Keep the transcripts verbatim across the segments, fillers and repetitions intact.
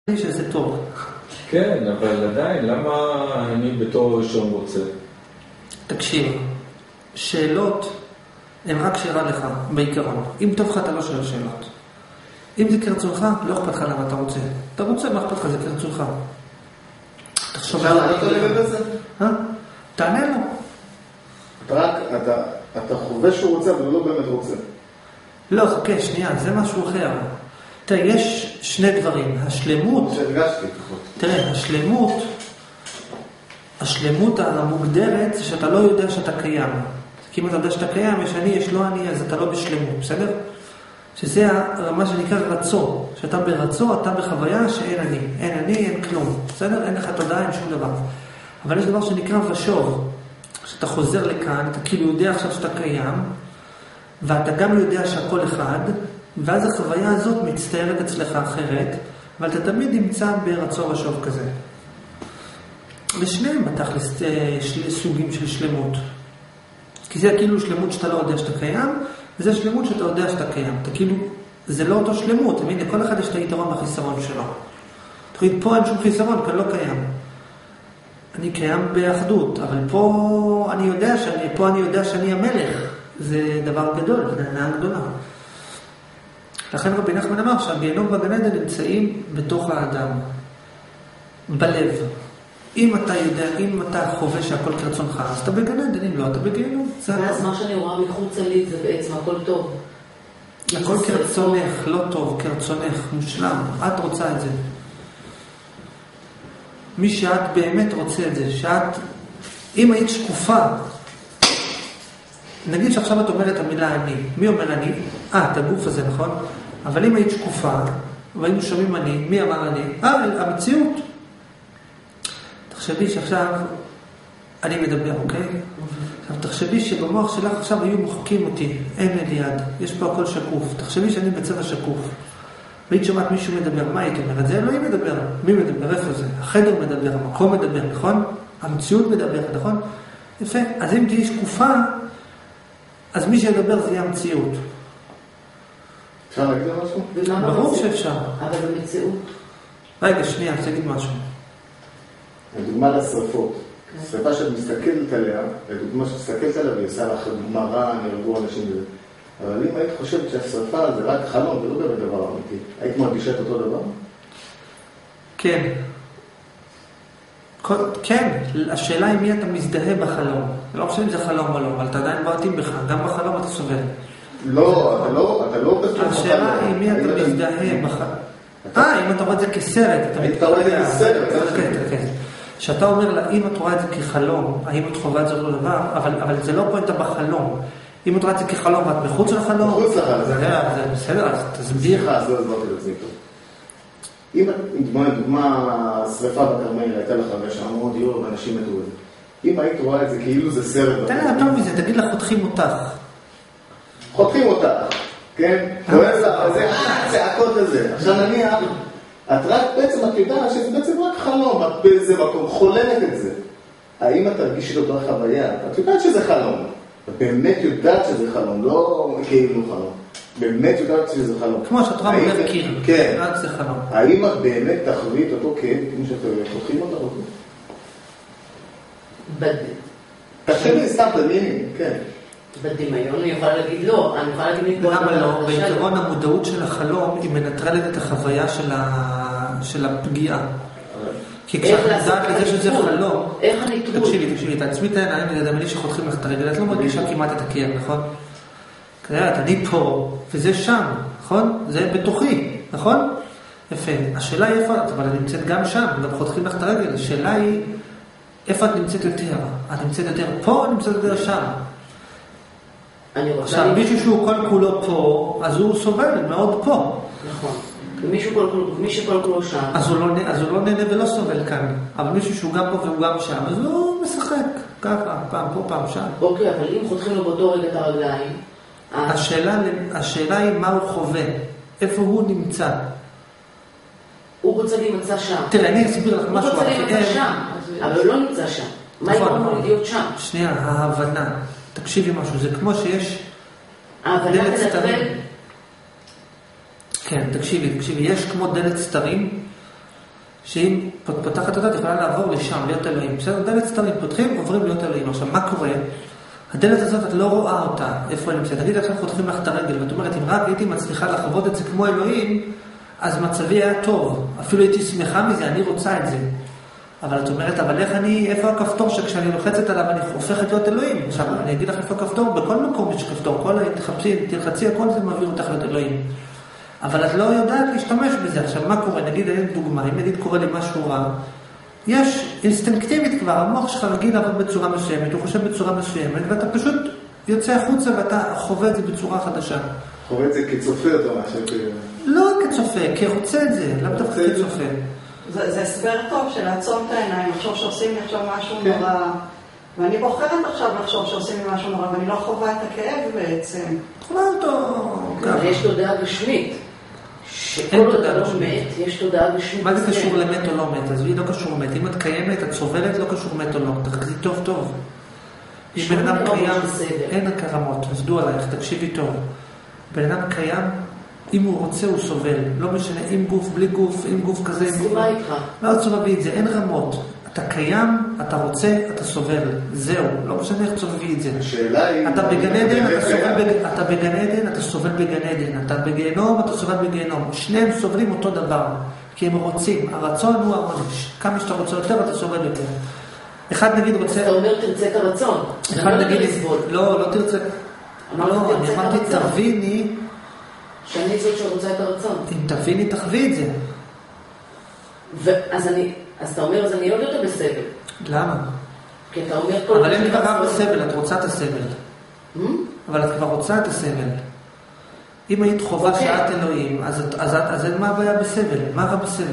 שזה טוב. כן, אבל עדיין, למה אני בתור ראשון רוצה? תקשיב, שאלות הן רק שאלה לך, בעיקרון. אם טוב לך, אתה לא שואל שאלות. אם זה כרצונך, לא אכפת לך למה אתה רוצה. אתה רוצה, מה אכפת לך, זה כרצונך. תחשוב על זה. תענה לו. אתה חווה שהוא רוצה, אבל הוא לא באמת רוצה. לא, חכה, שנייה, זה משהו אחר. תראה, יש שני דברים. השלמות... שהרגשתי. תראה, השלמות, השלמות המוגדרת זה שאתה לא יודע שאתה קיים. כי אם אתה יודע שאתה קיים, יש אני, יש לא אני, אז אתה לא בשלמות, בסדר? שזה מה שנקרא רצו. שאתה ברצו, אתה בחוויה שאין אני. אין אני, אין כלום. בסדר? אין לך תודעה, אין שום דבר. אבל יש דבר שנקרא ושוב. שאתה חוזר לכאן, אתה כאילו יודע עכשיו שאתה קיים, ואתה גם יודע שהכל אחד, ואז החוויה הזאת מצטיירת אצלך אחרת, אבל אתה תמיד נמצא ברצון ושוב כזה. ושניהם בתכלס סוגים של שלמות. כי זה כאילו שלמות שאתה לא יודע שאתה קיים, וזה שלמות שאתה יודע שאתה קיים. אתה כאילו, זה לא אותו שלמות, תמיד לכל אחד יש את היתרון והחיסרון שלו. תגיד, פה אין שום חיסרון, כאן לא קיים. אני קיים באחדות, אבל פה אני יודע שאני, פה אני יודע שאני המלך. זה דבר גדול, זה נהנה גדולה. לכן רבי נחמן אמר שהגיהנום והגן עדן נמצאים בתוך האדם, בלב. אם אתה יודע, אם אתה חווה שהכל כרצונך, אז אתה בגן עדן, אם לא, אתה בגיהנום. ואז מה שאני רואה מחוץ לי זה בעצם הכל טוב. הכל כרצונך, לא טוב, כרצונך, מושלם. את רוצה את זה. מי שאת באמת רוצה את זה, שאת, אם היית שקופה, נגיד שעכשיו את אומרת המילה אני. מי אומר אני? אה, את הגוף הזה, נכון? אבל אם היית שקופה, והיינו שומעים אני, מי אמר אני? אה, המציאות. תחשבי שעכשיו אני מדבר, אוקיי? עכשיו, תחשבי שבמוח שלך עכשיו היו מוחקים אותי. אין לי יד. יש פה הכל שקוף. תחשבי שאני בצבע שקוף. והיית שומעת מישהו מדבר. מה היית אומרת? זה אלוהים מדבר. מי מדבר? איפה זה? החדר מדבר, המקום מדבר, נכון? המציאות מדבר, נכון? יפה. אז אם תהי שקופה, אז מי שידבר זה יהיה המציאות. אפשר להגיד משהו? ברור שאפשר. אבל במציאות. רגע, שנייה, אני רוצה להגיד משהו. לדוגמה לשרפות. שרפה שאת מסתכלת עליה, לדוגמה שאת מסתכלת עליה ועושה לך מראה, נהרגו אנשים בזה. אבל אם היית חושבת שהשרפה זה רק חלום, זה לא באמת דבר אמיתי. היית מרגישה את אותו דבר? כן. כן, השאלה היא מי אתה מזדהה בחלום. זה לא חושב אם זה חלום או לא, אבל אתה עדיין בעתים בך, גם בחלום אתה סובל. לא, אתה לא, אתה לא בסוף בחלום. השאלה היא מי אתה מזדהה בחלום. אה, אם אתה רואה את זה כסרט, אתה רואה את זה כסרט. כן, כן. שאתה אומר לה, אם את רואה את זה כחלום, האם את חווה את זה אותו דבר, אבל זה לא פואנטה בחלום. אם את רואה את זה כחלום ואת מחוץ לחלום, מחוץ לחלום. זה בסדר, אז תסביר. אז לא הסברתי את זה טוב. אם דוגמה שריפה בכרמל הייתה לך ושם מאוד יור ואנשים מתו את זה. אם היית רואה את זה כאילו זה סרט... תראה, יותר מזה, תגיד לך, חותכים אותך. חותכים אותך, כן? זה הצעקות הזה. עכשיו נניח, את רק בעצם, את יודעת שזה בעצם רק חלום, את באיזה מקום חולמת את זה. האם את תרגיש את אותה חוויה? את יודעת שזה חלום. את באמת יודעת שזה חלום, לא כאילו חלום. באמת יודעת שזה חלום. כמו שאת רואה מלב קיר. כן. רק זה חלום. האם את באמת תחווי את אותו כאב, כמו שאתם חותכים אותה אותו? בד... קשה לי סתם תמינים, כן. בדמיון אני יכולה להגיד לא, אני יכולה להגיד מפה... למה לא? בעיקרון המודעות של החלום היא מנטרלת את החוויה של הפגיעה. כי כשאת יודעת לזה שזה חלום... איך הנטרול? תקשיבי, תקשיבי, תעצמי את העיניים לדמיין שחותכים לך את הרגל, את לא מרגישה כמעט את הכאב, נכון? אני פה, וזה שם, נכון? זה בתוכי, נכון? יפה. השאלה היא איפה, אבל אני נמצאת גם שם, גם חותכים לך את הרגל. השאלה היא, איפה את נמצאת יותר? את נמצאת יותר פה, או נמצאת יותר שם? עכשיו, מישהו שהוא כל כולו פה, אז הוא סובל מאוד פה. נכון. ומי שכל כולו שם. אז הוא לא נהנה ולא סובל כאן. אבל מישהו שהוא גם פה והוא גם שם, אז הוא משחק. ככה, פעם פה, פעם שם. אוקיי, אבל אם חותכים לו באותו רגע את הרגליים, השאלה, השאלה היא מה הוא חווה, איפה הוא נמצא. הוא רוצה להימצא שם. תראה, אני אסביר לך משהו. הוא רוצה להימצא שם, אבל הוא לא נמצא שם. מה יקרה להיות שם? שנייה, ההבנה. תקשיבי משהו, זה כמו שיש דלת סתרים. כן, תקשיבי, תקשיבי, יש כמו דלת סתרים שאם פותחת אותה, את יכולה לעבור לשם, להיות אלוהים. בסדר, דלת סתרים פותחים, עוברים להיות אלוהים. עכשיו, מה קורה? הדלת הזאת, את לא רואה אותה. איפה היא נמצאת? תגיד, עכשיו חותכים לך את הרגל, ואת אומרת, אם רק הייתי מצליחה לחוות את זה כמו אלוהים, אז מצבי היה טוב. אפילו הייתי שמחה מזה, אני רוצה את זה. אבל את אומרת, אבל איך אני, איפה הכפתור שכשאני לוחצת עליו, אני הופכת להיות אלוהים? עכשיו, אני אגיד לך איפה הכפתור, בכל מקום יש כפתור, כל תחפשי, תלחצי, הכל זה מביא אותך להיות אלוהים. אבל את לא יודעת להשתמש בזה. עכשיו, מה קורה? נגיד, אין דוגמה, אם נגיד קורה לי משהו רע, יש אינסטינקטיבית כבר, המוח שלך רגיל לעבוד בצורה מסוימת, הוא חושב בצורה מסוימת, ואתה פשוט יוצא החוצה ואתה חווה את זה בצורה חדשה. חווה את זה כצופה אותו משהו? לא כצופה, כרוצה את זה, לא דווקא כצופה. זה הסבר טוב של לעצום את העיניים, לחשוב שעושים לי עכשיו משהו נורא, ואני בוחרת עכשיו לחשוב שעושים לי משהו נורא, ואני לא חווה את הכאב בעצם. חווה אותו. יש תודעה גשמית. שכל עוד אתה לא מת, יש תודעה גשמית. מה זה קשור למת או לא מת? אז היא לא קשור למת. אם את קיימת, את סובלת, לא קשור מת או לא. תחזי טוב טוב. אם בן אדם קיים, אין הקרמות, אז דו עלייך, תקשיבי טוב. בן אדם קיים, אם הוא רוצה הוא סובל. לא משנה, עם גוף, בלי גוף, עם גוף כזה, עם גוף. מה איתך? לא תסובבי את זה, אין רמות. אתה קיים, אתה רוצה, אתה סובל. זהו, לא משנה איך תסובבי את זה. השאלה היא... אתה בגן עדן, אתה סובל בגן, אתה בגן עדן, אתה סובל בגן עדן. אתה בגיהנום, אתה סובל בגיהנום. שניהם סובלים אותו דבר. כי הם רוצים. הרצון הוא העונש. כמה שאתה רוצה יותר, אתה סובל יותר. אחד נגיד רוצה... אתה אומר תרצה את הרצון. אחד נגיד לסבול. לא, לא תרצה... לא, אני אמרתי תביני... שאני זאת שרוצה את הרצון. אם תביני, תחווי את זה. ואז אני... אז אתה אומר, אז אני עוד יותר בסבל. למה? כי אתה אומר כל... אבל אין דבר בסבל, את רוצה את הסבל. אבל את כבר רוצה את הסבל. אם היית חובה שאת אלוהים, אז אין מה הבעיה בסבל. מה רע בסבל?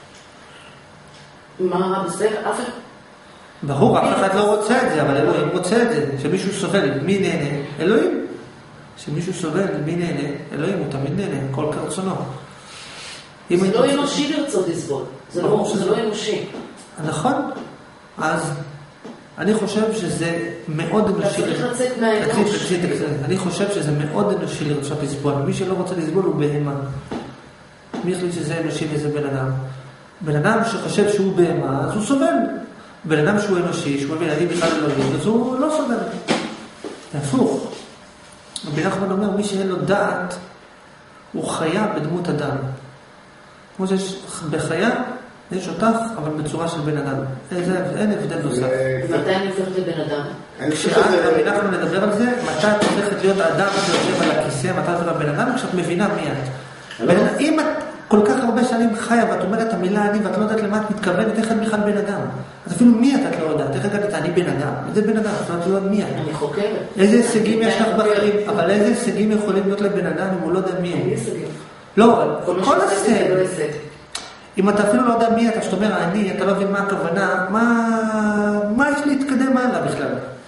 מה רע בסבל? אף אחד... ברור, אף אחד לא רוצה את זה, אבל אלוהים רוצה את זה. שמישהו סובל, מי נהנה? אלוהים. שמישהו סובל, מי נהנה? אלוהים, הוא תמיד נהנה, כל כרצונו. זה לא אנושי לרצות לסבול. זה לא אנושי. נכון. אז אני חושב שזה מאוד אנושי. אתה צריך לצאת מהאנוש. אני חושב שזה מאוד אנושי לרצות לסבול. מי שלא רוצה לסבול הוא בהמה. מי החליט שזה אנושי וזה בן אדם? בן אדם שחושב שהוא בהמה, אז הוא סובל. בן אדם שהוא אנושי, שהוא מבין, אני בכלל לא יודע, אז הוא לא סובל. זה הפוך. רבי נחמן אומר, מי שאין לו דעת, הוא חיה בדמות אדם. כמו שיש בחיה, יש אותך, אבל בצורה של בן אדם. אין הבדל נוסף. מתי אני הופכת לבן אדם? כשאת, רבי נחמן מדבר על זה, מתי את הופכת להיות האדם שיושב על הכיסא, מתי את הופכת לבן אדם, כשאת מבינה מי את. אם את כל כך הרבה שנים חיה, ואת אומרת את המילה אני, ואת לא יודעת למה את מתכוונת, איך את בכלל בן אדם. אז אפילו מי את את לא יודעת, איך הגעת, אני בן אדם. איזה בן אדם, זאת אומרת, לא יודעת מי את. אני חוקרת. איזה הישגים יש לך בחיים, אבל איזה הישגים יכולים להיות לבן אדם אם הוא לא יודע מי. אין הישגים. לא, כל הישג. לא הישג. אם אתה אפילו לא יודע מי אתה, שאתה אומר אני, אתה לא מבין מה הכוונה, מה יש להתקדם הלאה בכלל?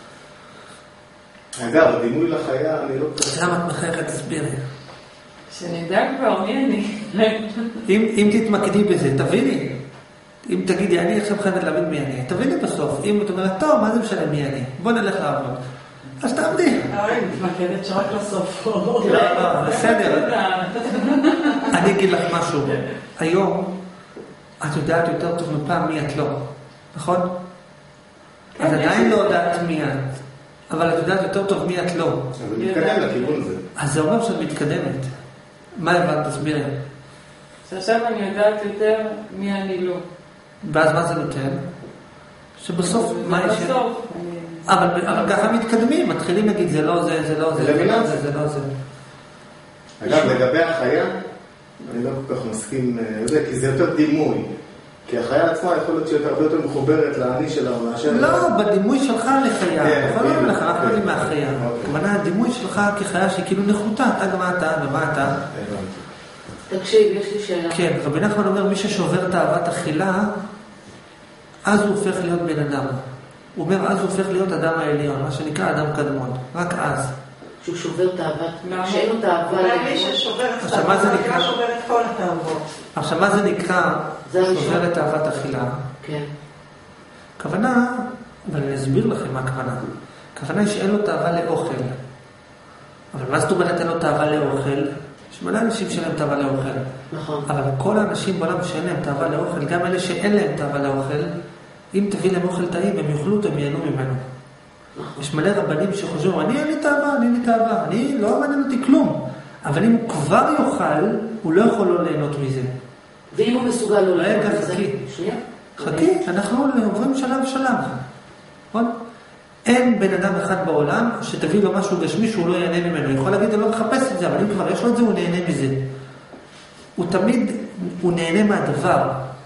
אגב, הדימוי לחיה, אני לא... למה את מחייכת, תסבירי. שנדע כבר מי אני. אם תתמקדי בזה, תביני. אם תגידי, אני עכשיו חייבת להבין מי אני, תביני בסוף. אם את אומרת, טוב, מה זה משנה מי אני? בוא נלך לעבוד. אז תעבדי. אבל אני מתמקדת שרק לסוף. לא, לא, בסדר. אני אגיד לך משהו. היום, את יודעת יותר טוב מפעם מי את לא. נכון? אז עדיין לא יודעת מי את. אבל את יודעת יותר טוב מי את לא. אבל מתקדם לכיוון הזה. אז זה אומר שאת מתקדמת. מה הבנת? תסבירי. שעכשיו אני יודעת יותר מי אני לא. ואז מה זה נותן? שבסוף, מה יש? בסוף. אבל ככה מתקדמים, מתחילים להגיד זה לא זה, זה לא זה, זה לא זה, זה לא זה. אגב, לגבי החיה, אני לא כל כך מסכים, כי זה יותר דימוי. כי החיה עצמה יכול להיות שהיא הרבה יותר מחוברת לעני שלה מאשר... לא, בדימוי שלך לחיה. אבל לא לך, אף אחד מהחיה. כמובן, הדימוי שלך כחיה שהיא כאילו נחותה. אתה גם אתה, ומה אתה? תקשיב, יש לי שאלה. כן, רבי נחמן אומר, מי ששובר את אהבת אכילה, אז הוא הופך להיות בן אדם. הוא אומר, אז הוא הופך להיות אדם העליון, מה שנקרא אדם קדמון. רק אז. שהוא שובר את אהבת, שאין לו את האהבה. מי ששובר את אהבת, שובר את כל התאהבות. עכשיו, מה זה נקרא שובר את אהבת אכילה? כן. כוונה, אבל אני אסביר לכם מה הכוונה. כוונה היא שאין לו תאווה לאוכל. אבל מה זאת אומרת אין לו תאווה לאוכל? יש מלא אנשים שאין להם תאווה לאוכל. נכון. אבל כל האנשים בעולם שאין להם תאווה לאוכל, גם אלה שאין להם תאווה לאוכל, אם תביא להם אוכל טעים, הם יאכלו אותו, הם ייהנו ממנו. יש מלא רבנים שחושבים, אני אין לי תאווה, אני אין לי תאווה, אני לא מעניין אותי כלום. אבל אם הוא כבר יאכל, הוא לא יכול לא ליהנות מזה. ואם הוא מסוגל לא ליהנות מזה? חכי. שנייה. חכי, אנחנו עוברים שלב שלב. נכון? אין בן אדם אחד בעולם שתביא לו משהו גשמי שהוא לא ייהנה ממנו. הוא יכול להגיד, אני לא מחפש את זה, אבל אם כבר יש לו את זה, הוא נהנה מזה. הוא תמיד, הוא נהנה מהדבר.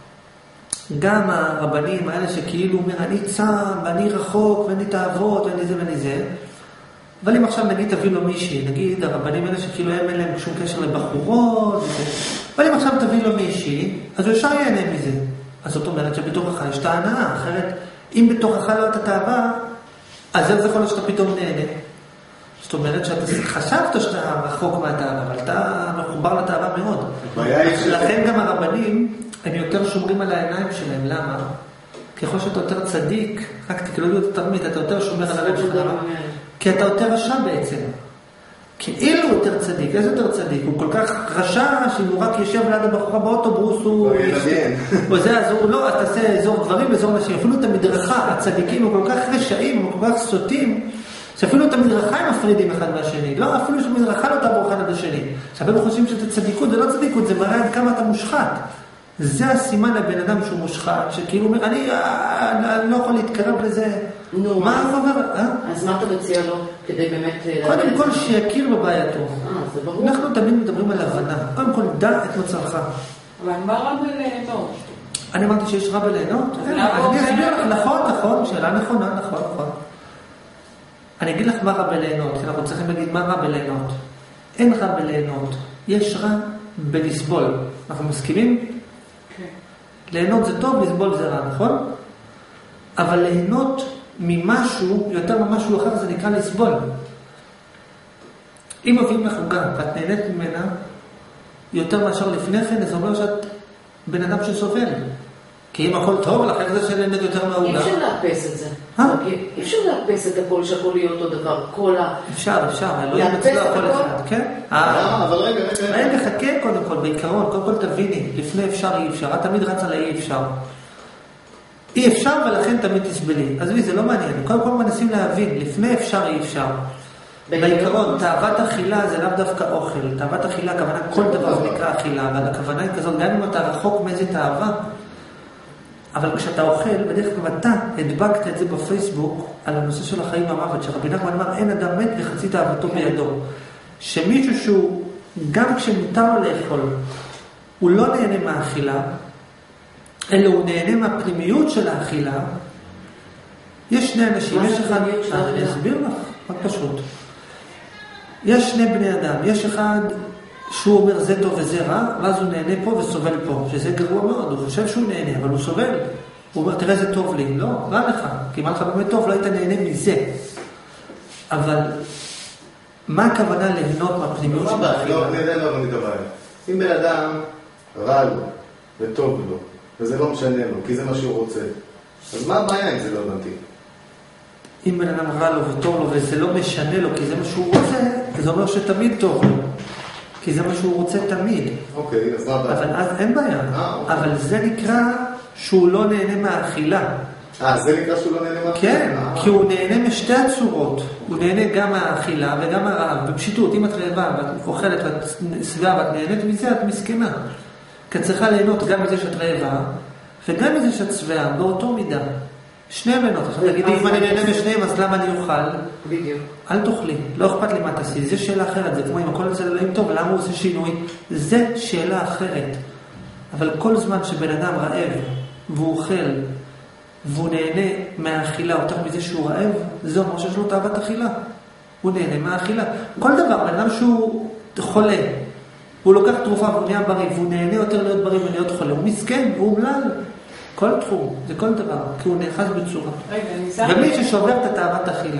גם הרבנים האלה שכאילו אומר, אני צם, ואני רחוק, ואני תאוות, ואני זה ואני זה. אבל אם עכשיו נגיד תביא לו מישהי, נגיד הרבנים האלה שכאילו הם אין להם שום קשר לבחורות, אבל אם עכשיו תביא לו מישהי, אז הוא ישר ייהנה מזה. אז זאת אומרת שבתוכך יש את ההנאה, אחרת אם בתוכך לא את התאווה, אז זה יכול להיות שאתה פתאום נהנה. זאת אומרת שאתה חשבת שאתה רחוק מהתאווה, אבל אתה מחובר לתאווה מאוד. לכן גם הרבנים, הם יותר שומרים על העיניים שלהם. למה? ככל שאתה יותר צדיק, רק תקלו את התרמית, אתה יותר שומר על הלב שלך. כי אתה יותר רשע בעצם. כאילו הוא יותר צדיק. איזה יותר צדיק? הוא כל כך רשע שאם הוא רק יושב ליד הבחורה באוטובוס, הוא... או זה, אז הוא לא, אתה עושה אזור גברים ואזור נשים. אפילו את המדרכה, הצדיקים, הם כל כך רשעים, הם כל כך סוטים, שאפילו את המדרכה הם מפרידים אחד מהשני. לא, אפילו שמדרכה לא תעבור אחד עד השני. שאנחנו חושבים שזה צדיקות, זה לא צדיקות, זה מראה עד כמה אתה מושחת. זה הסימן לבן אדם שהוא מושחת, שכאילו אומר, אני לא יכול להתקרב לזה. נו, מה הוא אומר? אז מה אתה מציע לו כדי באמת... קודם כל שיכיר בבעייתו. אה, זה ברור. אנחנו תמיד מדברים על הבנה. קודם כל, דע את מצבך. אבל מה רע בליהנות? אני אמרתי שיש רע בליהנות? אני אסביר לך, נכון, נכון, שאלה נכונה, נכון, נכון. אני אגיד לך מה רע בליהנות, כי אנחנו צריכים להגיד מה רע בליהנות. אין רע בליהנות, יש רע בלסבול. אנחנו מסכימים? ליהנות זה טוב, לסבול זה רע, נכון? אבל ליהנות ממשהו, יותר ממשהו אחר, זה נקרא לסבול. אם מביאים לך עוגה ואת נהנית ממנה יותר מאשר לפני כן, זה אומר שאת בן אדם שסובל. כי אם הכל טוב לך, איך זה שנהנית יותר מהעוגה? אי אפשר לאפס את זה. אי אפשר לאפס את הכל, שהכל יהיה אותו דבר, כל ה... אפשר, אפשר, לא ימצלו הכל אחד, כן? אבל רגע, רגע. רגע, חכה קודם כל, בעיקרון, קודם כל תביני, לפני אפשר אי אפשר, את תמיד רצה לאי אפשר. אי אפשר ולכן תמיד תסבלי. אז זה לא מעניין, קודם כל מנסים להבין, לפני אפשר אי אפשר. בעיקרון, תאוות אכילה זה לאו דווקא אוכל, תאוות אכילה, הכוונה כל דבר זה נקרא אכילה, אבל הכוונה היא כזאת, גם אם אתה רחוק מאיזה תאווה, אבל כשאתה אוכל, בדרך כלל אתה הדבקת את זה בפייסבוק על הנושא של החיים והמוות, שרבי נחמן אמר, אין אדם מת וחצי תאוותו בידו. שמישהו שהוא, גם כשמותר לו לאכול, הוא לא נהנה מהאכילה, אלא הוא נהנה מהפנימיות של האכילה. יש שני אנשים, יש אחד, אני אסביר לך, רק פשוט. יש שני בני אדם, יש אחד שהוא אומר זה טוב וזה רע, ואז הוא נהנה פה וסובל פה, שזה גרוע מאוד, הוא חושב שהוא נהנה, אבל הוא סובל. הוא אומר, תראה זה טוב לי, לא, רע לך, כי מה לך באמת טוב, לא היית נהנה מזה. אבל מה הכוונה ליהנות מהפנימיות של האכילה? לא, נהנה לא מתבעיה. אם בן אדם רע לו וטוב לו, וזה לא משנה לו, כי זה מה שהוא רוצה, אז מה הבעיה אם זה לא הבנתי? אם בן אדם רע לו וטוב לו וזה לא משנה לו, כי זה מה שהוא רוצה, זה אומר שתמיד טוב לו. כי זה מה שהוא רוצה תמיד. אוקיי, אז מה הבעיה? אבל אז אין בעיה. אבל זה נקרא שהוא לא נהנה מהאכילה. אה, זה נקרא שהוא לא נהנה מהאכילה? כן, כי הוא נהנה משתי הצורות. הוא נהנה גם מהאכילה וגם מהרעב. בפשיטות, אם את רעבה ואת אוכלת ואת שבעה ואת נהנית מזה, את מסכנה. כי את צריכה ליהנות גם מזה שאת רעבה, וגם מזה שאת שבעה, באותו מידה. שני מנות. עכשיו תגידי, אם אני נהנה משניהם, אז למה אני אוכל? בדיוק. אל תאכלי, לא אכפת לי מה תעשי, זה שאלה אחרת, זה כמו אם הכל אצל אלוהים טוב, למה הוא עושה שינוי? זה שאלה אחרת. אבל כל זמן שבן אדם רעב, והוא אוכל, והוא נהנה מהאכילה יותר מזה שהוא רעב, זה אומר שיש לו תאוות אכילה. הוא נהנה מהאכילה. כל דבר, בן אדם שהוא חולה, הוא לוקח תרופה והוא נהיה בריא, והוא נהנה יותר להיות בריא ולהיות חולה, הוא מסכן, הוא אומלל. כל תחום, זה כל דבר, כי הוא נאחז בצורה. ומי ששובר את התאוות אכילה,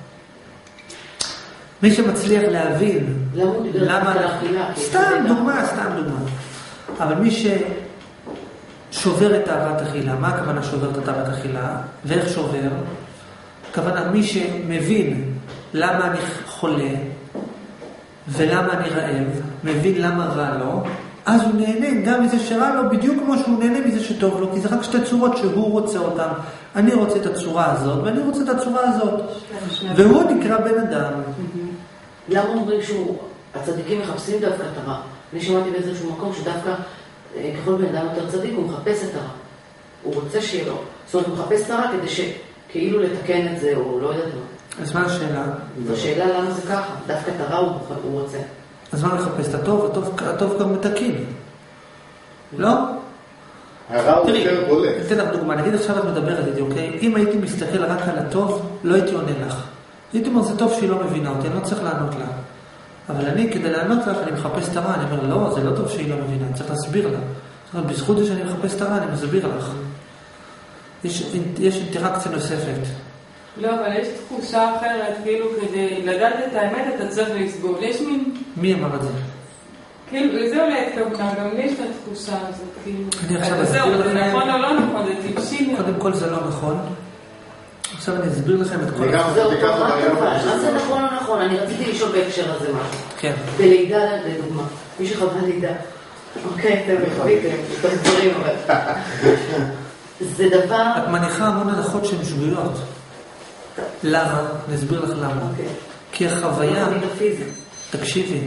מי שמצליח להבין למה... סתם דוגמה, סתם דוגמה. אבל מי ששובר את תאוות אכילה, מה הכוונה שובר את תאוות אכילה? ואיך שובר? הכוונה מי שמבין למה אני חולה ולמה אני רעב, מבין למה רע לו, אז הוא נהנה גם מזה שרע לו, בדיוק כמו שהוא נהנה מזה שטוב לו, כי זה רק שתי צורות שהוא רוצה אותן. אני רוצה את הצורה הזאת, ואני רוצה את הצורה הזאת. והוא נקרא בן אדם. למה אומרים שהצדיקים מחפשים דווקא את הרע? אני שמעתי באיזשהו מקום שדווקא ככל בן אדם יותר צדיק, הוא מחפש את הרע. הוא רוצה שיהיה לו. זאת אומרת, הוא מחפש את הרע כדי שכאילו לתקן את זה, או לא יודעת מה. אז מה השאלה? השאלה למה זה ככה? דווקא את הרע הוא רוצה. אז מה לחפש? את הטוב? הטוב, הטוב גם מתקין. לא? הרע הוא יותר בולט. תן לך דוגמה, נגיד עכשיו את מדברת איתי, אוקיי? אם הייתי מסתכל רק על הטוב, לא הייתי עונה לך. הייתי אומר, זה טוב שהיא לא מבינה אותי, אני לא צריך לענות לה. אבל אני, כדי לענות לך, אני מחפש את הרע, אני אומר, לא, זה לא טוב שהיא לא מבינה, אני צריך להסביר לה. זאת אומרת, בזכות זה שאני מחפש את הרע, אני מסביר לך. יש, יש אינטראקציה נוספת. לא, אבל יש תחושה אחרת, כאילו כדי לדעת את האמת אתה צריך לסבול. יש מין... מי אמר את זה? כאילו, זה אולי התכוונה, גם לי יש את התחושה הזאת, כאילו... אני עכשיו זהו, אסביר זה לכם... נכון או לא נכון, זה טיפשי. קודם כל זה לא נכון. עכשיו אני אסביר לכם את כל... זהו, מה טובה, מה זה נכון או נכון? אני רציתי לשאול בהקשר הזה משהו. כן. בלידה, לדוגמה. מי שחווה לידה. אוקיי, אתם מחביתם, אתם דברים, אבל... זה דבר... את מניחה המון הנחות שהן שגויות. למה? נסביר לך למה. כי החוויה... תקשיבי.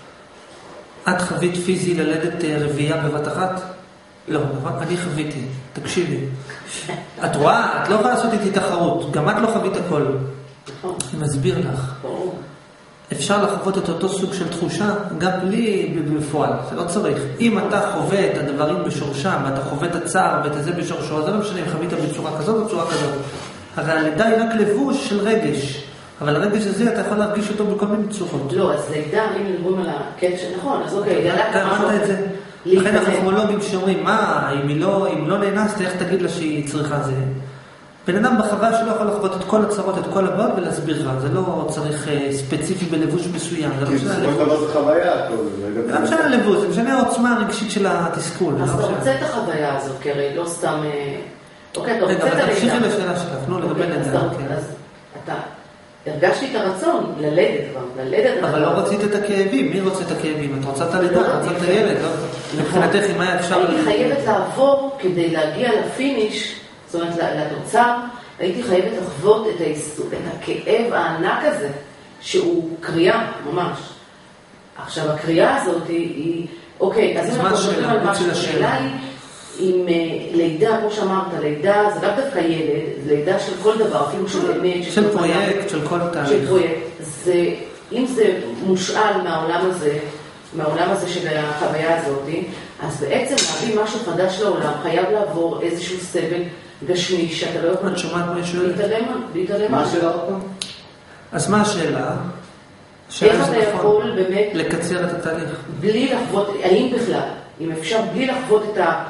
את חווית פיזי ללדת רביעייה בבת אחת? לא, אני חוויתי. תקשיבי. את רואה? את לא יכולה לעשות איתי תחרות. גם את לא חווית הכל. אני מסביר לך. אפשר לחוות את אותו סוג של תחושה גם בלי בפועל, זה לא צריך. אם אתה חווה את הדברים בשורשם, ואתה חווה את הצער ואת זה בשורשו, זה לא משנה אם חווית בצורה כזאת או בצורה כזאת. אבל הלידה היא רק לבוש של רגש. אבל הרגש הזה אתה יכול להרגיש אותו בכל מיני צורות. לא, אז לידה, אם נדברים על הקטע שנכון, אז אוקיי, לידה אתה אמרת את זה. לכן החכמולוגים שאומרים, מה, אם לא נאנסת, איך תגיד לה שהיא צריכה זה? בן אדם בחוויה שלא יכול לחוות את כל הצרות, את כל הבאות ולהסביר לה. זה לא צריך ספציפי בלבוש מסוים. כי בסופו של דבר זה חוויה. זה לא משנה לבוש, זה משנה העוצמה הרגשית של התסכול. אז אתה רוצה את החוויה הזאת, כי הרי לא סתם... אוקיי, אתה רוצה את הלידה. רגע, תמשיכי לשאלה שלך, נו, לגבי לידה. אז אתה... הרגשתי את הרצון ללדת כבר, ללדת... אבל לא רצית את הכאבים, מי רוצה את הכאבים? את רוצה את הלידה, את רוצה את הילד, לא? מבחינתך, אם היה אפשר... הייתי חייבת לעבור כדי להגיע לפיניש, זאת אומרת, לתוצר, הייתי חייבת לחוות את הכאב הענק הזה, שהוא קריאה, ממש. עכשיו, הקריאה הזאת היא... אוקיי, אז אם אנחנו מדברים על משהו, השאלה היא, עם לידה, כמו שאמרת, לידה זה רק דווקא ילד, לידה של כל דבר, אפילו של אמת, של פרויקט, של כל תהליך. של פרויקט. זה, אם זה מושאל מהעולם הזה, מהעולם הזה של החוויה הזאת, אז בעצם להביא משהו חדש לעולם, חייב לעבור איזשהו סבל גשמי, שאתה לא יכול... את שומעת מה שואלת? להתעלם. מה השאלה אותם? אז מה השאלה? איך אתה יכול באמת... לקצר את התהליך. בלי לחוות, האם בכלל, אם אפשר בלי לחוות את ה...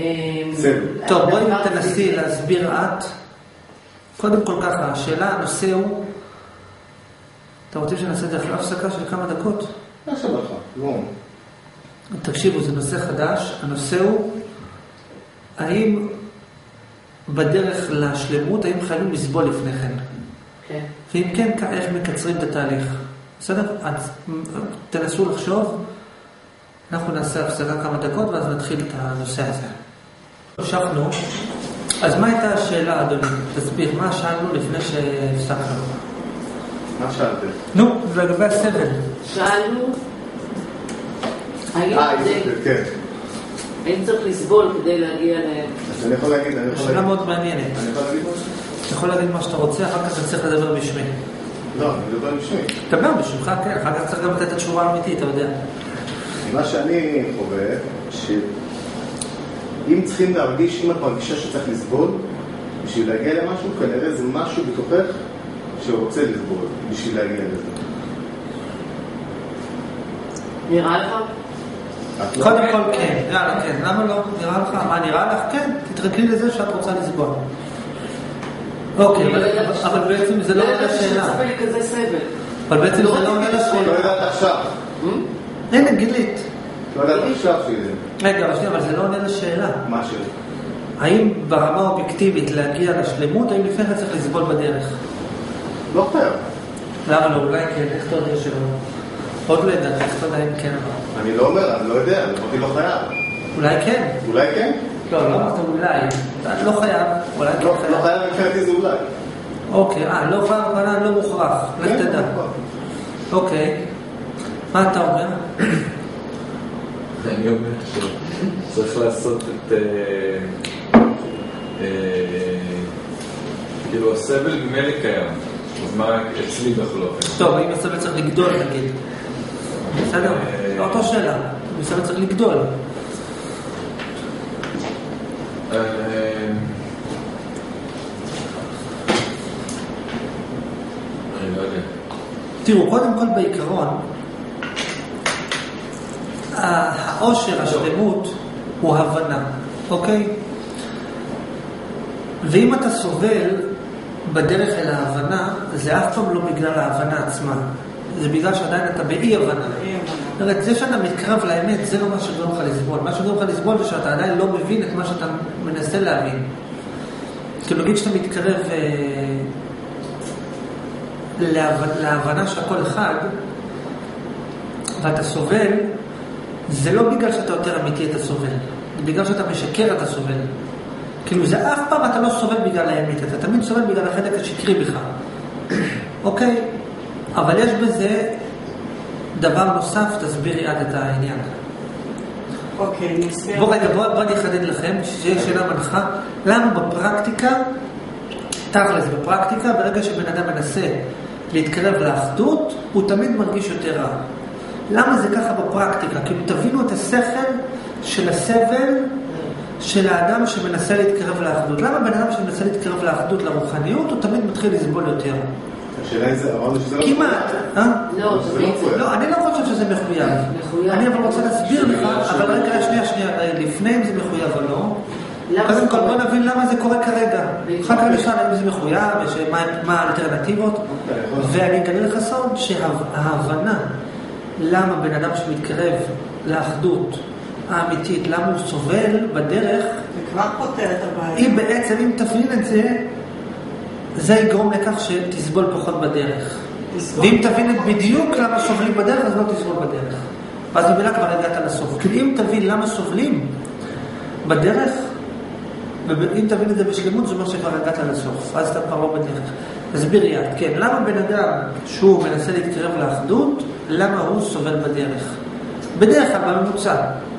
טוב, בואי תנסי להסביר את. קודם כל ככה, השאלה, הנושא הוא, אתם רוצים שנעשה את זה אחרי הפסקה של כמה דקות? נעשה לך, לא. תקשיבו, זה נושא חדש. הנושא הוא, האם בדרך לשלמות, האם חייבים לסבול לפני כן? כן. ואם כן, איך מקצרים את התהליך? בסדר? אז תנסו לחשוב. אנחנו נעשה הפסקה כמה דקות, ואז נתחיל את הנושא הזה. המשכנו. אז מה הייתה השאלה, אדוני? תסביר, מה שאלנו לפני שהפסקנו? מה שאלתם? נו, זה לגבי הסבל. שאלנו, האם כן. האם צריך לסבול כדי להגיע ל... אז אני יכול להגיד, אני יכול שאלה להגיד. מאוד מעניינת. אני יכול להגיד משהו? אתה יכול להגיד מה שאתה רוצה, אחר כך אתה צריך לדבר בשמי. לא, אני מדבר בשמי. תדבר בשמך, כן, אחר כך צריך גם לתת את התשובה האמיתית, אתה יודע. מה שאני חווה, שאם צריכים להרגיש, אם את מרגישה שצריך לסבול, בשביל להגיע למשהו, כנראה זה משהו בתוכך שרוצה לסבול, בשביל להגיע לזה. נראה לך? קודם כל כן, יאללה כן, למה לא? נראה לך, מה נראה לך? כן, תתרכלי לזה שאת רוצה לסבול. אוקיי, אבל בעצם זה לא עולה לשאלה. אבל בעצם זה לא עולה לשאלה. לא יודעת עכשיו. הנה, גילית. לא יודעת עכשיו שזה. רגע, אבל זה לא עונה לשאלה. מה השאלה? האם ברמה אובייקטיבית להגיע לשלמות, האם לפני כן צריך לסבול בדרך? לא חייב. למה לא? אולי כן, איך אתה יודע שלא? עוד לא ידעת, איך אתה יודע אם כן או לא? אני לא אומר, אני לא יודע, אני אמרתי לא חייב. אולי כן. אולי כן? לא, לא אמרת אולי. לא חייב, אולי כן לא, חייב. לא חייב מבחינתי זה אולי. אוקיי, אה, לא חייב, אבל לא מוכרח. לך תדע. אוקיי. מה אתה אומר? אני אומר שצריך לעשות את... כאילו הסבל ממילא קיים. אז מה אצלי בכל אופן? טוב, אם הסבל צריך לגדול, נגיד. בסדר? לא אותו שאלה. אם הסבל צריך לגדול. תראו, קודם כל בעיקרון, העושר, השלמות, הוא הבנה, אוקיי? ואם אתה סובל בדרך אל ההבנה, זה אף פעם לא בגלל ההבנה עצמה. זה בגלל שעדיין אתה באי הבנה. זאת אומרת, זה שאתה מתקרב לאמת, זה לא מה שגורם לך לסבול. מה שגורם לך לסבול זה שאתה עדיין לא מבין את מה שאתה מנסה להבין. כאילו, נגיד שאתה מתקרב להבנה שהכל אחד, ואתה סובל, זה לא בגלל שאתה יותר אמיתי אתה סובל. זה בגלל שאתה משקר אתה סובל. כאילו, זה אף פעם אתה לא סובל בגלל האמת. אתה תמיד סובל בגלל החלק השקרי בך. אוקיי? אבל יש בזה דבר נוסף, תסבירי עד את העניין. אוקיי, נסביר. בוא רגע, בוא, בוא נחדד לכם, שיש שאלה מנחה. למה בפרקטיקה, תכלס בפרקטיקה, ברגע שבן אדם מנסה להתקרב לאחדות, הוא תמיד מרגיש יותר רע. למה זה ככה בפרקטיקה? כאילו תבינו את השכל של הסבל של האדם שמנסה להתקרב לאחדות. למה בן אדם שמנסה להתקרב לאחדות, לרוחניות, הוא תמיד מתחיל לסבול יותר? השאלה היא זה, אמרנו שזה לא כמעט, אה? לא, זה לא מחויב. לא, אני לא חושב שזה מחויב. מחויב. אני אבל רוצה להסביר לך, אבל רגע, שנייה, שנייה, לפני אם זה מחויב או לא. קודם כל בוא נבין למה זה קורה כרגע. אחר כך נשאל אם זה מחויב, מה האלטרנטיבות. ואני אגלה לך סוד שההבנה למה בן אדם שמתקרב לאחדות האמיתית, למה הוא סובל בדרך, זה כבר פותר את הבעיה. אם בעצם, אם תפעיל את זה, זה יגרום לכך שתסבול פחות בדרך. ואם תבין את בדיוק למה סובלים בדרך, אז לא תסבול בדרך. ואז במילה כבר הגעת לסוף. כי אם תבין למה סובלים בדרך, ואם תבין את זה בשלמות, זה אומר שכבר הגעת לסוף. אז אתה כבר לא בדרך. תסביר יד. כן, למה בן אדם שהוא מנסה להתקרב לאחדות, למה הוא סובל בדרך? בדרך כלל, בממוצע.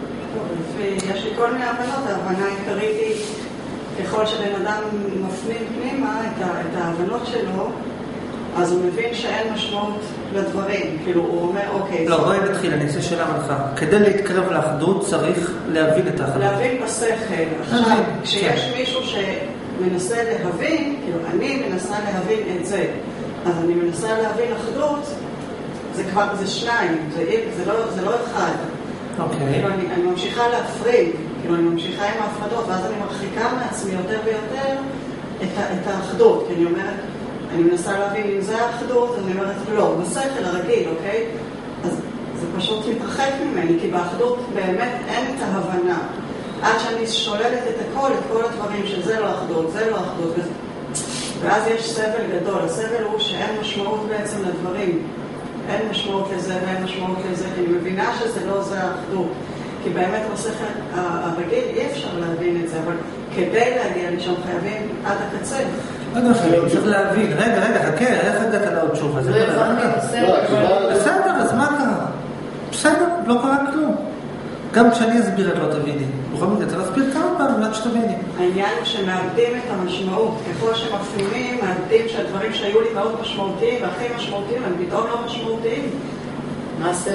ויש לי כל מיני הבנות. ההבנה העיקרית היא, ככל שבן אדם מפנים פנימה את, ה, את ההבנות שלו, אז הוא מבין שאין משמעות לדברים. כאילו, הוא אומר, אוקיי... לא, בואי נתחיל, אני אעשה שאלה מנחה. כדי להתקרב לאחדות צריך להבין את האחדות. להבין בשכל. עכשיו, כשיש מישהו שמנסה להבין, כאילו, אני מנסה להבין את זה, אז אני מנסה להבין אחדות, זה כבר, זה שניים, זה, זה, לא, זה לא אחד. אוקיי. כאילו, אני, אני ממשיכה להפריד, כאילו, אני ממשיכה עם ההפרדות, ואז אני מרחיקה מעצמי יותר ויותר את, את האחדות, כי אני אומרת, אני מנסה להבין אם זה האחדות, אני אומרת, לא, בשכל הרגיל, אוקיי? אז זה פשוט מתרחק ממני, כי באחדות באמת אין את ההבנה. עד שאני שוללת את הכל, את כל הדברים שזה לא אחדות, זה לא אחדות, וזה... ואז יש סבל גדול. הסבל הוא שאין משמעות בעצם לדברים. אין משמעות לזה ואין משמעות לזה, כי אני מבינה שזה לא זה האחדות. כי באמת בשכל הרגיל אי אפשר להבין את זה, אבל כדי להגיע לשם חייבים עד הקצה. רגע, חייבים, צריך להבין. רגע, רגע, חכה, איך הגעת לעוד שוב? לא הבנתי את הסבל. בסדר, אז מה קרה? בסדר, לא קרה כלום. גם כשאני אסביר את לא תביני. בכל מקרה, צריך להסביר כמה פעם, עד שתביני. העניין הוא שמאבדים את המשמעות. ככל שמפנימים, מאבדים שהדברים שהיו לי מאוד משמעותיים, והכי משמעותיים, הם פתאום לא משמעותיים. מה הסבל?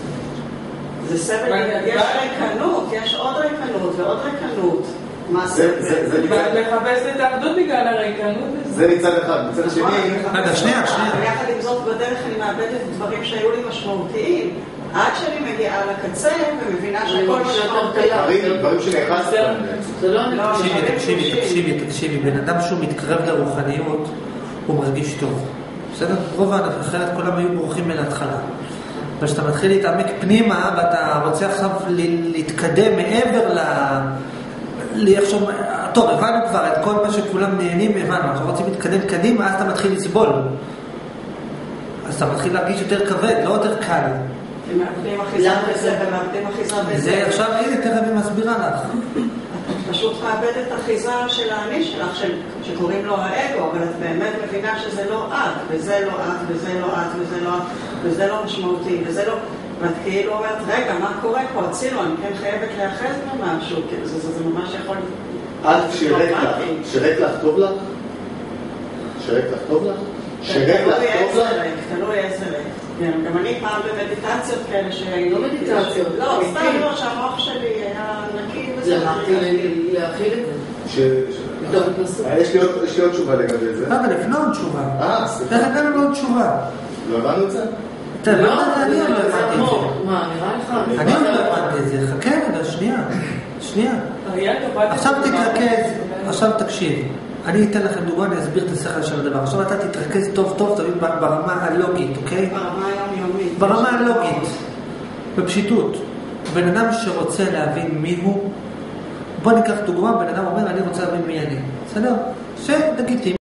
זה סבל, יש ריקנות, יש עוד ריקנות ועוד ריקנות. מה סבל? לחפש את האחדות בגלל הריקנות. זה מצד אחד, מצד שני... רגע, שנייה, שנייה. ויחד עם זאת, בדרך אני מאבדת דברים שהיו לי משמעותיים. עד שאני מגיעה לקצה ומבינה שהכל משמעותי. דברים שנאחזת. זה לא אני. תקשיבי, תקשיבי, תקשיבי, תקשיבי. בן אדם שהוא מתקרב לרוחניות, הוא מרגיש טוב. בסדר? רוב האחרת כולם היו ברוכים מן ההתחלה. וכשאתה מתחיל להתעמק פנימה, ואתה רוצה עכשיו להתקדם מעבר ל... ליחשוב... טוב, הבנו כבר את כל מה שכולם נהנים, הבנו. אנחנו רוצים להתקדם קדימה, אז אתה מתחיל לסבול. אז אתה מתחיל להרגיש יותר כבד, לא יותר קל. הם מאבדים אחיזה בזה ומאבדים אחיזה בזה. זה עכשיו, הנה, תכף היא מסבירה לך. את פשוט מאבדת אחיזה של האני שלך, שקוראים לו האגו, אבל את באמת מבינה שזה לא את, וזה לא את, וזה לא את, וזה לא את, וזה לא משמעותי, וזה לא... ואת כאילו אומרת, רגע, מה קורה פה? הצילו, אני כן חייבת להיאחז במשהו, כאילו זה, זה, זה ממש יכול... את שירק לך, שירק לך טוב לך? שירק לך טוב לך? שירק לך טוב לך? תלוי איזה רגע. גם אני פעם במדיטציות כאלה שהיינו... לא מדיטציות. לא, סתם לא שהמוח שלי היה נקי וזה. למדתי להכיל את זה. יש לי עוד תשובה לגבי זה. אבל לפני עוד תשובה. אה, סליחה. תכף לנו עוד תשובה. לא הבנו את זה? אתה לא הבנת, אני עוד לא הבנתי את זה. מה, נראה לך? אני עוד לא הבנתי את זה. חכה רגע, שנייה. שנייה. עכשיו תתרכז, עכשיו תקשיב. אני אתן לכם דוגמה, אני אסביר את השכל של הדבר. עכשיו אתה תתרכז טוב טוב, תבין ברמה הלוגית, אוקיי? ברמה היומיומית. ברמה הלוגית, בפשיטות. בן אדם שרוצה להבין מי הוא, בוא ניקח דוגמה, בן אדם אומר, אני רוצה להבין מי אני. בסדר? שלגיטימי.